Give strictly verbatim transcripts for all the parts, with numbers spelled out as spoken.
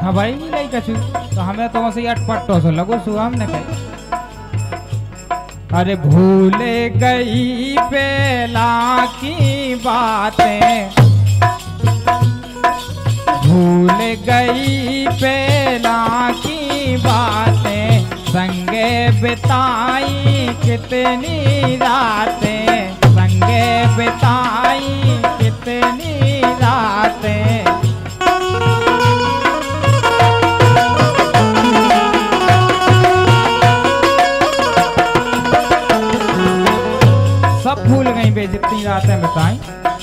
हाँ भाई नहीं कछु तो हमें तो वैसे अटपटो से लगो सुबह हमने कही अरे भूल गई बेला की बातें भूल गई बेला की बातें संगे बिताई कितनी रातें संगे बिताई कितनी रातें सब भूल गई बे जितनी रातें बिताई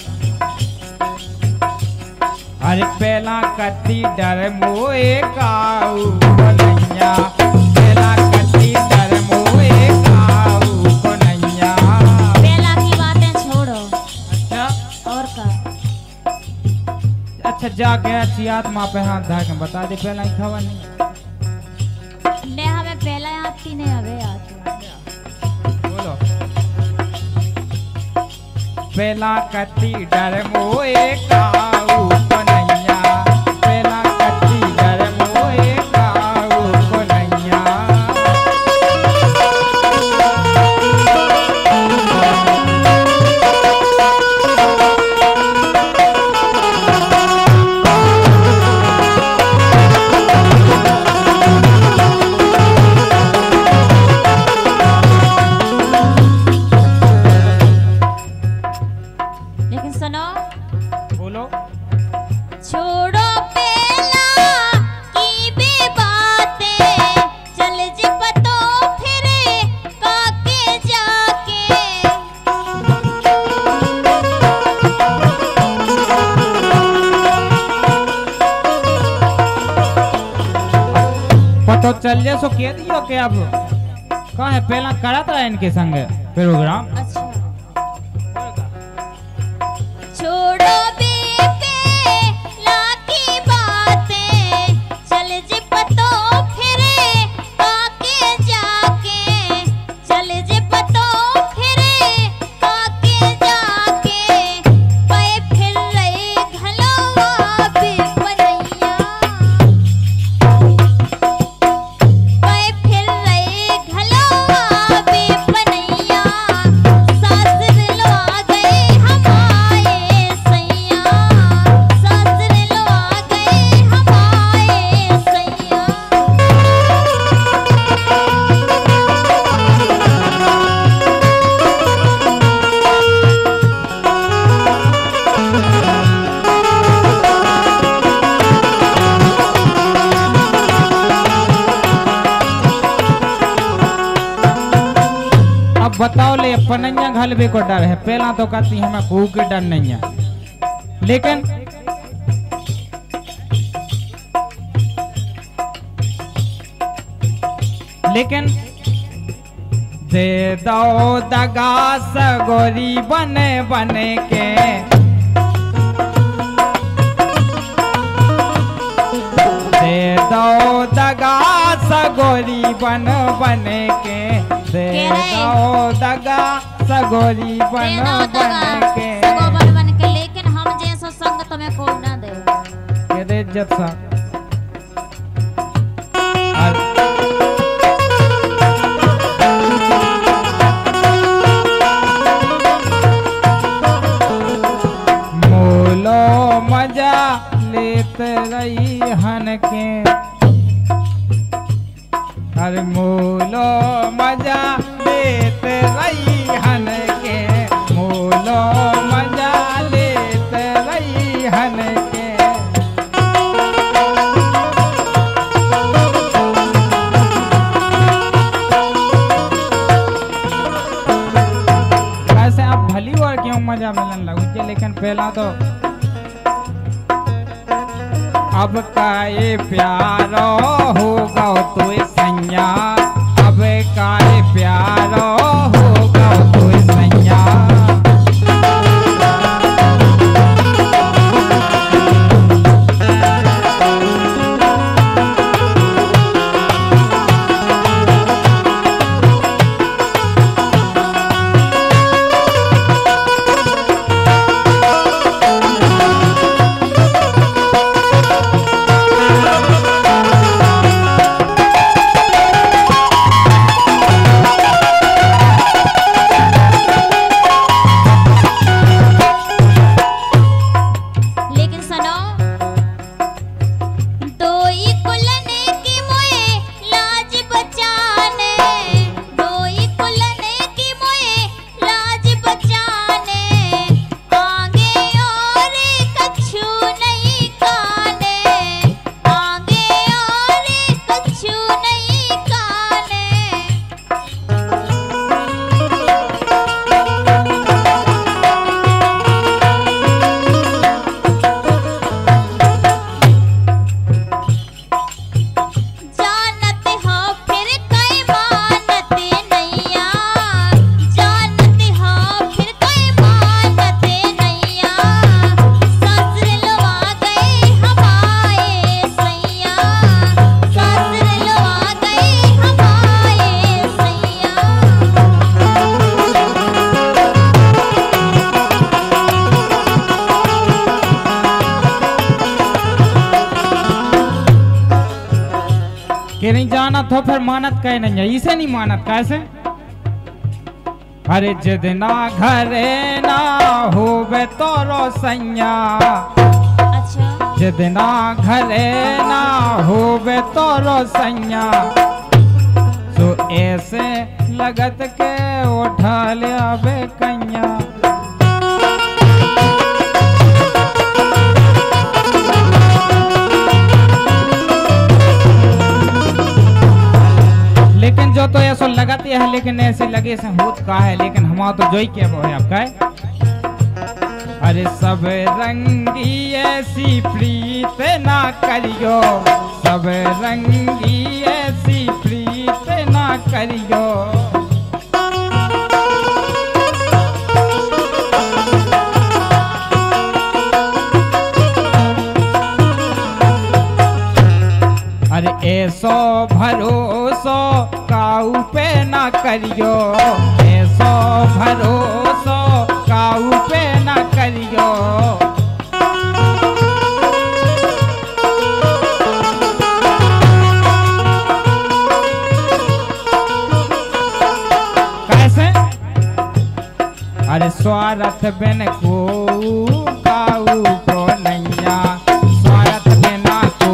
अरे पहला कती डर मोए काऊ कोनैया पहला कती डर मोए काऊ कोनैया पहला की बातें छोड़ो। अच्छा और का अच्छा जाके अच्छी आत्मा पे हाथ धर के बता दे पहला ही खबर नहीं ने हमें पहला याद थी नहीं हमें याद बोलो पहला कती डर मोए काऊ कोनैया पहला कती डर मोए काऊ कोनैया लेकिन सुनो बोलो छोड़ो पहला की भी बातें चल जे पतो फिरे काके जाके पतो चल जाए सो कह दियो कि अब कहाँ है पहला करा था इनके संग प्रोग्राम अच्छा छोड़ो बेला की बातें चल जे पतो फिरे काके जाके चल जे पतो फिरे काके जाके पे फिर रहे घलवा बेपनैया पे फिर रहे घलवा बेपनैया सासुर लो आ गए हमारे सैया सासुर लो आ गए हमारे सैया अब बताओ ले पनैया घलबे को डर है पहला तो कहती हमें भूख के डर नहीं है लेकिन लेकिन दे दो दगा सगोरी बने बने के दे दो दगा सगोरी बन बने के दे कह रहे। दो दगा सगोरी बन देना बन दगा के सगो बन बन के लेकिन हम जैसा संग तुम्हें कोई ना दे के दे इज्जत सा और मोलो मजा लेते रही हन के हर मोलो मजा लेते रही हन के मोलो मजा लेते रही हन के वैसे आप भली और क्यों मजा मिलन लगू लेकिन पहला तो अब का ये प्यारो होगा तो सैया अब का ये प्यारो होगा तो सैया कि नहीं जाना तो फिर मानत कहे नहीं है, इसे नहीं मानत कैसे। अरे जिदना घरे ना होवे तोरो सैया, अच्छा जिदना घरे ना होवे तोरो सैया, सो ऐसे लगत के उठा लिया बे कैया। लेकिन जो तो ऐसा लगती है, लेकिन ऐसे लगे से होत का है, लेकिन हमारा तो जोई के वो है आपका है। अरे सब रंगी ऐसी प्रीत ना करियो, सब रंगी ऐसी प्रीत ना करियो। अरे ऐसो भरोसो काऊ पे ना करियो, ऐसो भरोसो काऊ पे ना करियो। कैसे? अरे स्वार्थ बिन को काऊ को नैया, स्वार्थ बिना को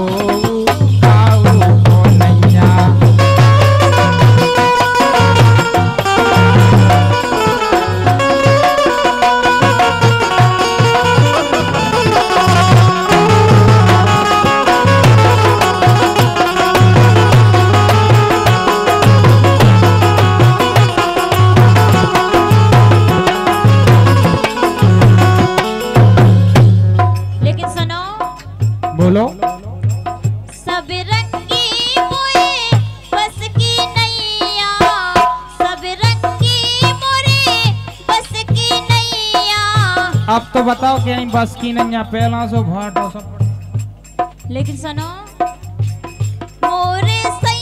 बोलो। सब रंगी मोरे बस की नैया, सब रंगी मोरे बस की नैया। अब तो बताओ कि नहीं बस की नैया, पहला सो भाटो सब। लेकिन सुनो मोरे